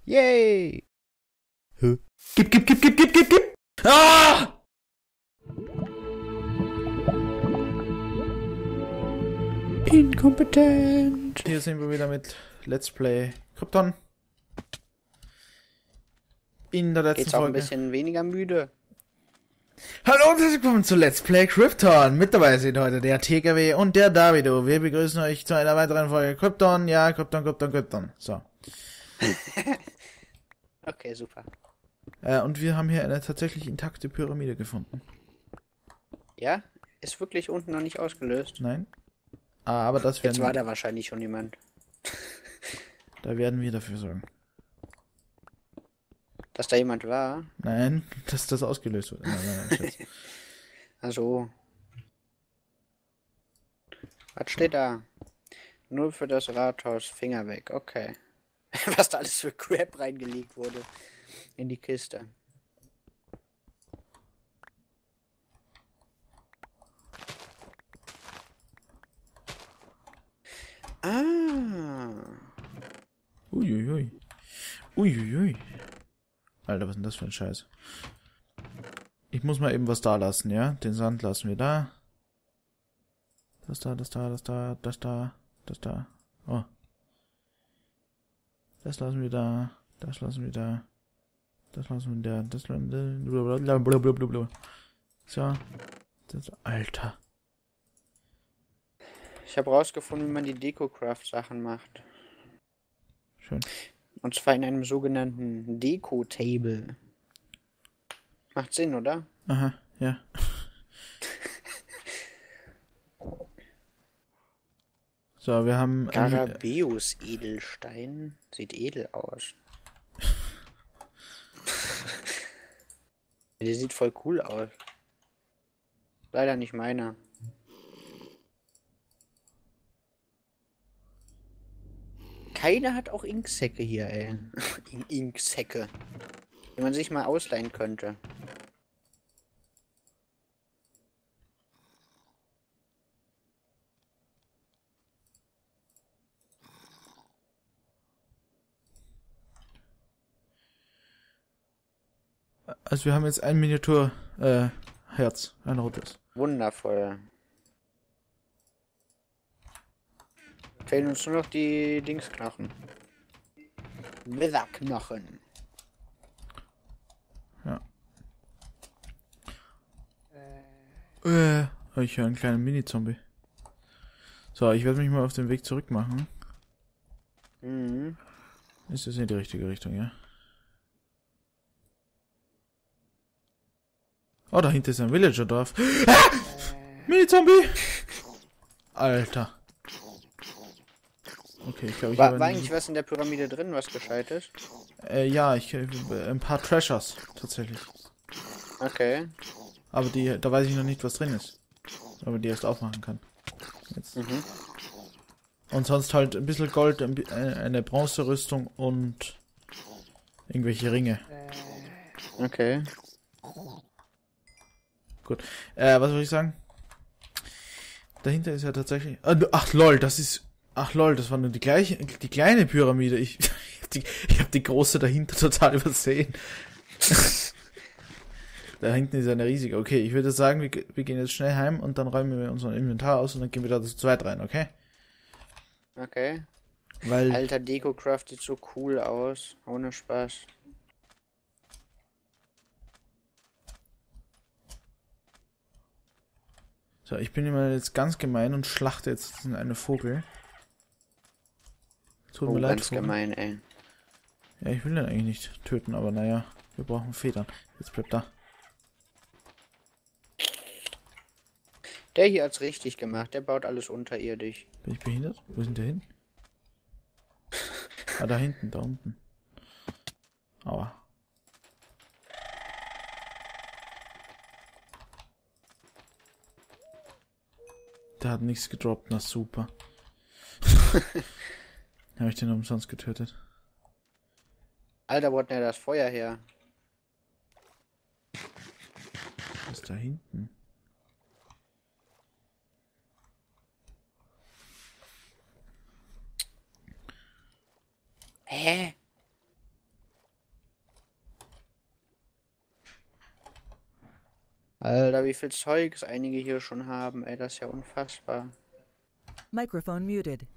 Yay! Hä? Gib! Ah! Inkompetent! Hier sind wir wieder mit Let's Play Krypton. In der letzten Geht's auch Folge. ein bisschen weniger müde. Hallo und herzlich willkommen zu Let's Play Krypton. Mit dabei sind heute der TKW und der Davido. Wir begrüßen euch zu einer weiteren Folge Krypton. Ja, Krypton. So. Okay, super. Und wir haben hier eine tatsächlich intakte Pyramide gefunden. Ja? Ist wirklich unten noch nicht ausgelöst? Nein? Aber das Jetzt war werden, da wahrscheinlich schon jemand. da werden wir dafür sorgen. Dass da jemand war? Nein, dass das ausgelöst wird. Nein, Schatz. Also. Was steht da? Nur für das Rathaus, Finger weg. Okay. Was da alles für Crap reingelegt wurde. In die Kiste. Ah. Uiuiui. Alter, was ist denn das für ein Scheiß? Ich muss mal eben was da lassen, ja? Den Sand lassen wir da. Das da. Oh. Das lassen wir da. Das lassen wir da. Das lassen wir da. Das lassen wir blablabla. So. Das, Alter. Ich habe rausgefunden, wie man die Deco-Craft-Sachen macht. Schön. Und zwar in einem sogenannten Deko-Table. Macht Sinn, oder? Aha, ja. So, wir haben... Garabeus Edelstein. Sieht edel aus. Der sieht voll cool aus. Leider nicht meiner. Keiner hat auch Inksäcke hier, ey. Inksäcke. Die man sich mal ausleihen könnte. Also wir haben jetzt ein Miniatur Herz, ein rotes. Wundervoll. Fehlen uns nur noch die Dingsknochen. Witherknochen. Ja. Ich höre einen kleinen Mini-Zombie. So, ich werde mich mal auf den Weg zurück machen. Mhm. Ist das in die richtige Richtung, ja? Oh, dahinter ist ein Villager-Dorf. Ah! Mini-Zombie! Alter. Okay, ich glaube, ich habe... War eigentlich was in der Pyramide drin, was gescheit ist? Ja, ein paar Treasures, tatsächlich. Okay. Aber da weiß ich noch nicht, was drin ist. Aber die erst aufmachen kann. Jetzt. Mhm. Und sonst halt ein bisschen Gold, eine Bronzerüstung und irgendwelche Ringe. Okay. Gut. Was soll ich sagen? Dahinter ist ja tatsächlich... Ach lol, das war nur die kleine Pyramide. Ich hab die große dahinter total übersehen. Da hinten ist eine riesige. Okay, ich würde sagen, wir gehen jetzt schnell heim und dann räumen wir unser Inventar aus und dann gehen wir da zu zweit rein, okay? Okay. Weil... Alter, Deco-Craft sieht so cool aus. Ohne Spaß. So, ich bin immer jetzt ganz gemein und schlachte jetzt einen Vogel. Tut mir leid, Ganz Vogel. gemein, ey. Ja, ich will den eigentlich nicht töten, aber naja, wir brauchen Federn. Jetzt bleibt da. Der hier hat's richtig gemacht. Der baut alles unterirdisch. Bin ich behindert? Wo sind der hin? Ah, da hinten, da unten. Aua. Der hat nichts gedroppt, na super. Habe ich den umsonst getötet. Alter, wo hat denn das Feuer her? Was ist da hinten? Hä? Alter, wie viel Zeugs einige hier schon haben, ey, das ist ja unfassbar. Microphone muted.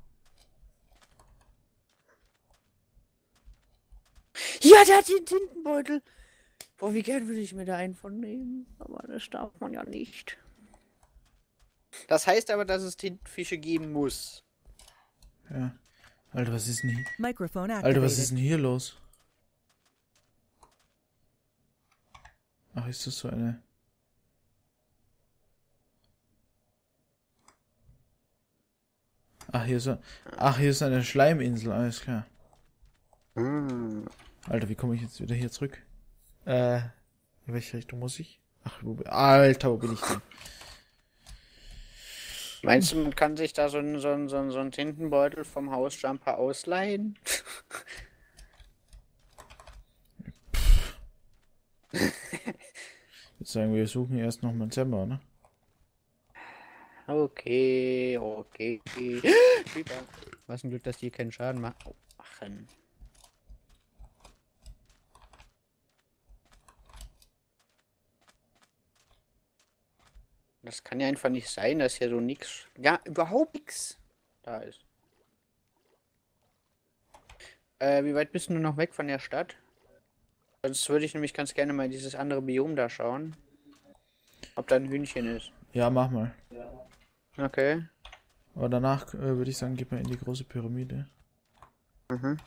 Ja, der hat den Tintenbeutel. Boah, wie gern würde ich mir da einen von nehmen. Aber das darf man ja nicht. Das heißt aber, dass es Tintenfische geben muss. Ja. Alter, was ist denn hier? Microphone Alter, was ist activated. denn hier los? Ach, ist das so eine... Ach, hier ist eine Schleiminsel, alles klar. Hm. Alter, wie komme ich jetzt wieder hier zurück? In welche Richtung muss ich? Ach, Alter, wo bin ich denn? Meinst du, man kann sich da so einen Tintenbeutel vom Hausjumper ausleihen? Ich würde sagen, wir suchen erst noch mal Zemmer, ne? Okay. Creeper. Was ein Glück, dass die keinen Schaden machen. Das kann ja einfach nicht sein, dass hier so nix. Ja, überhaupt nix da ist. Wie weit bist du noch weg von der Stadt? Sonst würde ich nämlich ganz gerne mal dieses andere Biom da schauen. Ob da ein Hühnchen ist. Ja, mach mal. Okay. Aber danach würde ich sagen, gib mal in die große Pyramide. Mhm.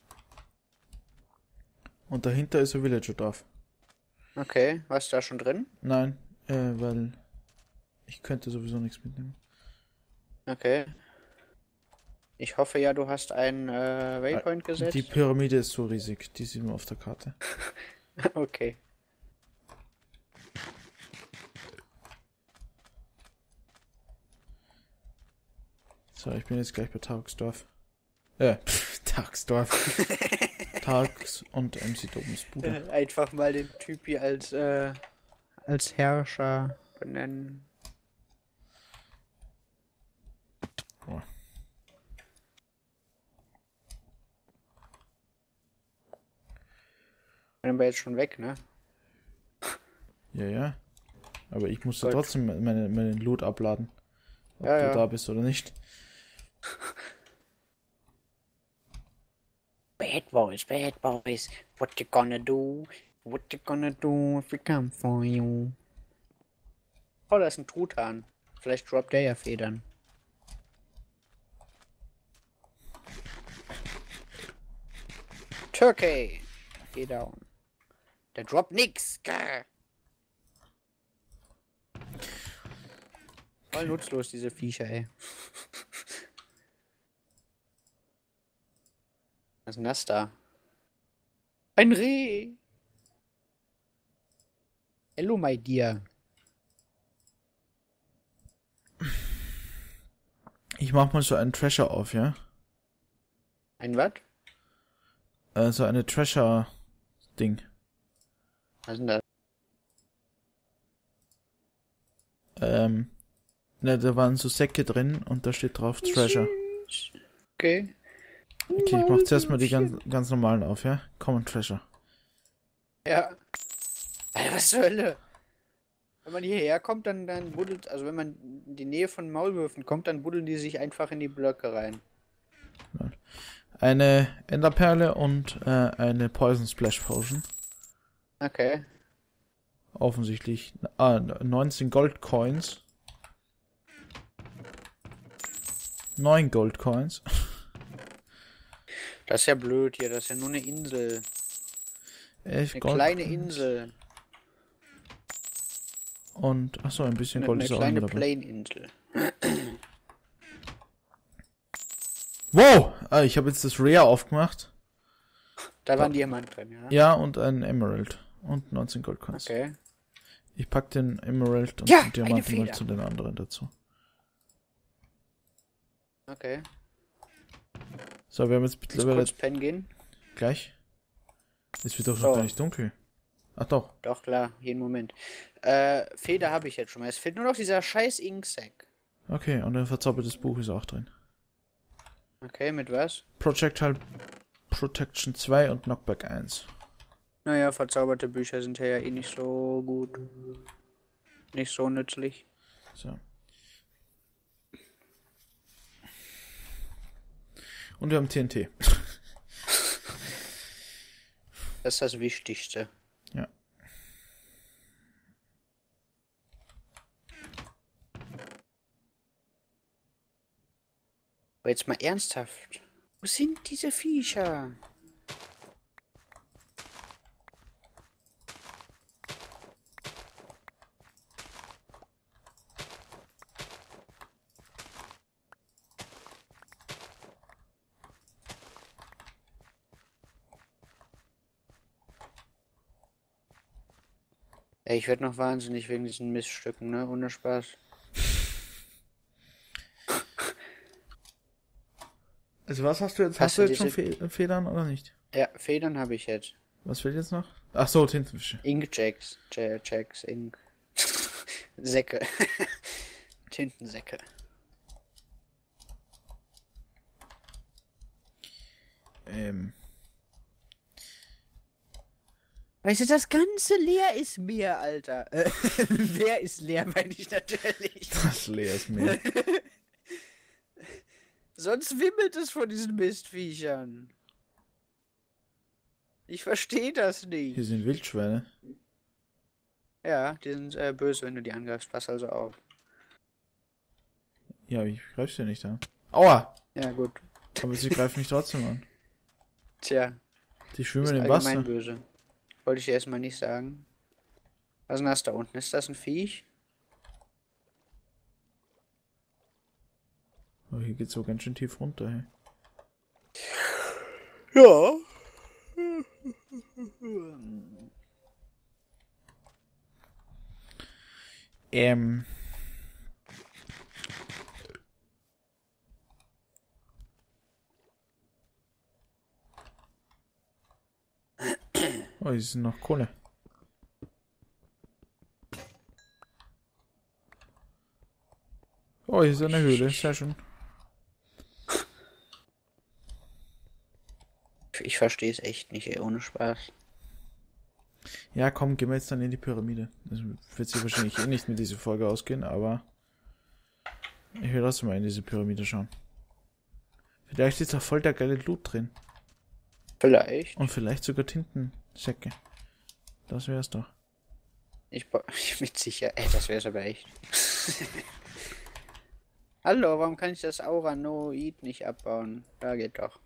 Und dahinter ist ein Villager-Dorf. Okay, was ist da schon drin? Nein, weil ich könnte sowieso nichts mitnehmen. Okay. Ich hoffe ja, du hast einen Waypoint gesetzt. Die Pyramide ist so riesig, die sieht man auf der Karte. Okay. So, ich bin jetzt gleich bei Tagsdorf. Tagsdorf. Tags und MC Dobens Bude. Einfach mal den Typi als Herrscher benennen. Oh. Bin aber jetzt schon weg, ne? Ja, ja. Aber ich musste Gut. trotzdem meinen Loot abladen. Ob Ja, du ja. da bist oder nicht. Bad boys, what you gonna do? What you gonna do if we come for you? Oh, da ist ein Truthahn. Vielleicht droppt der ja Federn. Turkey! Geh down. Der droppt nix. Grr. Voll nutzlos, diese Viecher, ey. Was ist denn das da? Ein Reh! Hello, my dear. Ich mach mal so einen Treasure auf, ja? Ein was? So eine Treasure-Ding. Was ist denn das? Ne, da waren so Säcke drin und da steht drauf Treasure. Okay. Okay, ich mach zuerst mal die ganz normalen auf, ja? Common Treasure. Ja. Alter, was zur Hölle? Wenn man hierher kommt, dann buddelt, also wenn man in die Nähe von Maulwürfen kommt, dann buddeln die sich einfach in die Blöcke rein. Eine Enderperle und eine Poison Splash Potion. Okay. Offensichtlich. 19 Gold Coins. 9 Gold Coins. Das ist ja blöd hier, das ist ja nur eine Insel. 11 Eine Gold kleine Coins. Insel. Und, achso, ein bisschen Gold Eine ist auch kleine mit dabei. Plain-Insel. Wow! Ah, ich habe jetzt das Rare aufgemacht. Da war ein Diamant drin, ja? Ja, und ein Emerald. Und 19 Gold Coins. Okay. Ich pack den Emerald und Ja, den Diamanten eine mal Feder. zu den anderen dazu. Okay. So, wir haben jetzt Jetzt mittlerweile kurz pennen gehen. gleich. Es wird doch So. noch gar nicht dunkel. Ach doch. Doch, klar, jeden Moment. Feder habe ich jetzt schon mal. Es fehlt nur noch dieser scheiß Inksack. Okay, und ein verzaubertes Buch ist auch drin. Okay, mit was? Projectile Protection 2 und Knockback 1. Naja, verzauberte Bücher sind ja eh nicht so gut. nicht so nützlich. So. Und wir haben TNT. Das ist das Wichtigste. Ja. Aber jetzt mal ernsthaft. Wo sind diese Viecher? Ey, ich werde noch wahnsinnig wegen diesen Miststücken, ne? Ohne Spaß. Also was hast du jetzt? Hast Hast du du jetzt schon Federn oder nicht? Ja, Federn habe ich jetzt. Was fehlt jetzt noch? Ach so, Tintenfische. Inkjacks. Jacks, Ink. Säcke. Tintensäcke. Weißt du, das ganze Leer ist Meer, Alter. Wer ist leer, meine ich natürlich. Das leer ist mir. Sonst wimmelt es von diesen Mistviechern. Ich verstehe das Hier nicht. sind Wildschweine. Ja, die sind böse, wenn du die angreifst. Pass also auf. Ja, ich greif's dir nicht an. Aua! Ja, gut. Aber sie greifen mich trotzdem an. Tja, Die ist schwimmen im allgemein Wasser. böse. Wollte ich dir erstmal nicht sagen. Was ist denn das da unten? Ist das ein Viech? Oh, hier geht's so ganz schön tief runter. Hey. Ja. Ähm. Oh, hier sind noch Kohle. Oh, hier ist eine Höhle. Sehr schön. Ich verstehe es echt nicht, ey, ohne Spaß. Ja, komm, gehen wir jetzt dann in die Pyramide. Das wird sich wahrscheinlich eh nicht mit dieser Folge ausgehen, aber ich will trotzdem mal in diese Pyramide schauen. Vielleicht ist da voll der geile Loot drin. Vielleicht. Und vielleicht sogar Tintensäcke. Das wär's doch. Ich bin sicher. Ey, das wär's aber echt. Hallo, warum kann ich das Auranoid nicht abbauen? Da geht doch.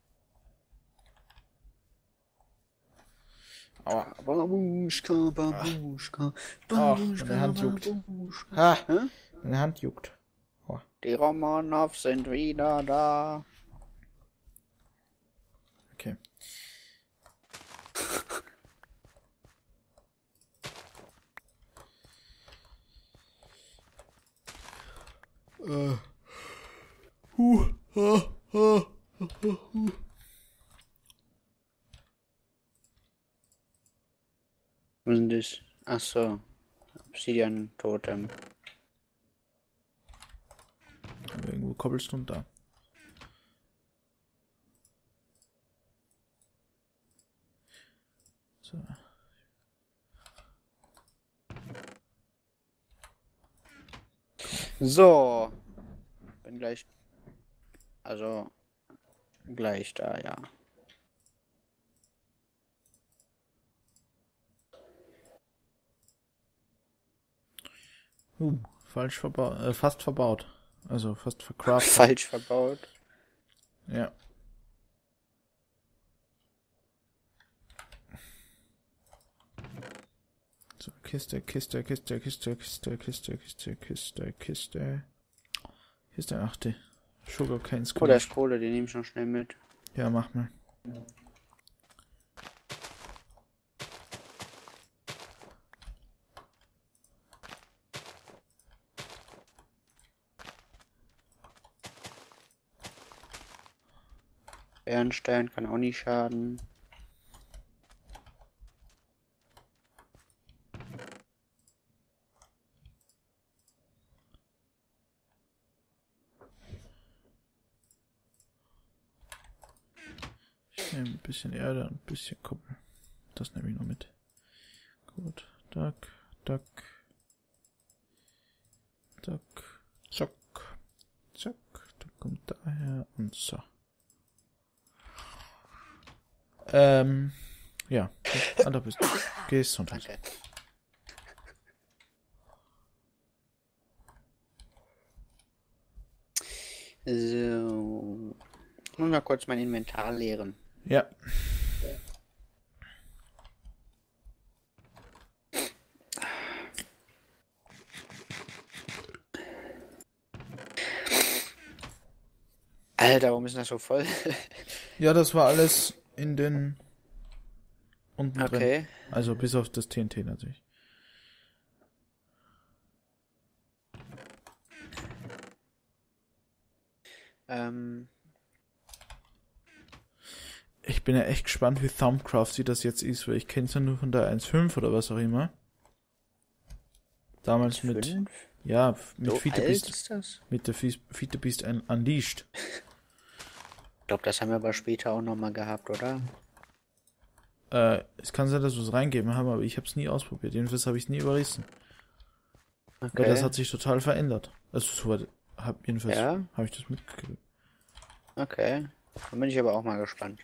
Aua. Babuschka, Babuschka, Ach, meine Hand juckt. Ha, Hä? meine Hand juckt. Die Romanov sind wieder da. Okay. Was ist denn das? Ach so. Obsidian-Totem. Irgendwo Cobblestone da. So. So. Bin gleich. Also. Gleich da, ja. Falsch verbaut. Fast verbaut. Also fast vercraftet. Falsch verbaut. Ja. So, Kiste, Kiste, Kiste, Kiste, Kiste, Kiste, Kiste, Kiste, Kiste. Kiste, ach die. Sugar Canes. Oh, da ist Kohle, die nehme ich noch schnell mit. Ja, mach mal. Bernstein kann auch nicht schaden. Ein bisschen Erde und ein bisschen Kuppel. Das nehme ich noch mit. Gut. Duck, Duck. Zack. Zack. Zack. Der kommt daher und so. Ja. Da bist du. Gesundheit. Danke. So. Ich muss mal kurz mein Inventar leeren. Ja. Alter, warum ist das so voll? Ja, das war alles in den unten drin. Okay. Also bis auf das TNT natürlich. Ich bin ja echt gespannt, wie Thumbcraft das jetzt ist, weil ich kenne es ja nur von der 1.5 oder was auch immer. Damals mit, 5? ja, mit So Feed the alt Beast, ist das? mit der Feed the Beast Unleashed. Ich glaube, das haben wir aber später auch nochmal gehabt, oder? Es kann sein, dass wir es reingeben haben, aber ich habe es nie ausprobiert. Jedenfalls habe ich es nie überrissen. Okay. Weil das hat sich total verändert. Also soweit jedenfalls Ja? habe ich das mitgekriegt. Okay. Dann bin ich aber auch mal gespannt.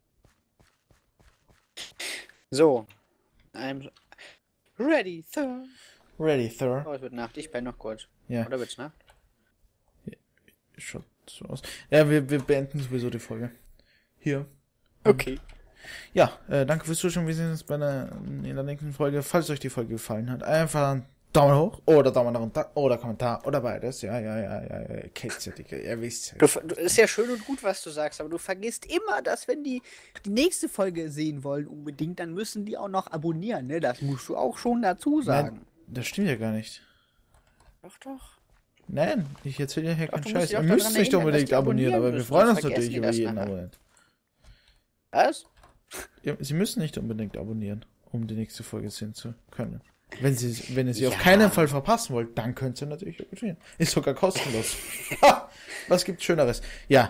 So. I'm ready, Sir. Ready, Sir. Oh, es wird Nacht. Ich penne noch kurz. Ja, Oder wird's Nacht? schaut so aus. Ja, wir beenden sowieso die Folge. Hier. Okay. Ja, danke fürs Zuschauen. Wir sehen uns in der nächsten Folge. Falls euch die Folge gefallen hat, einfach einen Daumen hoch oder Daumen nach unten oder Kommentar oder beides. Ja. Kennt's ja, Digga. Ihr wisst ja. Ist ja schön und gut, was du sagst, aber du vergisst immer, dass wenn die nächste Folge sehen wollen unbedingt, dann müssen die auch noch abonnieren, ne? Das musst du auch schon dazu sagen. Nein, das stimmt ja gar nicht. Doch. Nein, ich erzähle ja hier Doch, keinen du musst Scheiß. dich Ihr auch müsst daran nicht erinnern, unbedingt dass die abonnieren, abonnieren aber wir müssen, freuen sonst uns natürlich vergessen über die das jeden nachher. Abonnent. Was? Ja, Sie müssen nicht unbedingt abonnieren, um die nächste Folge sehen zu können. Wenn ihr sie auf Ja. keinen Fall verpassen wollt, dann könnt ihr natürlich abonnieren. Ist sogar kostenlos. Ha! Was gibt's Schöneres? Ja.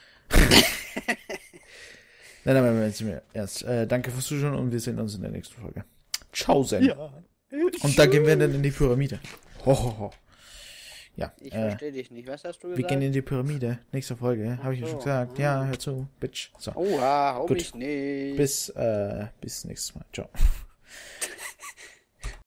Nein, jetzt sind wir ernst. Danke fürs Zuschauen und wir sehen uns in der nächsten Folge. Ciao, Sen. Ja. Und da gehen wir dann in die Pyramide. Ho. Ja, Ich verstehe dich nicht. Was hast du wir gesagt? gehen in die Pyramide. Nächste Folge, habe ich ja so. schon gesagt. Ja, hör zu, Bitch. So, Oha, hau Gut. mich nicht. bis nächstes Mal. Ciao.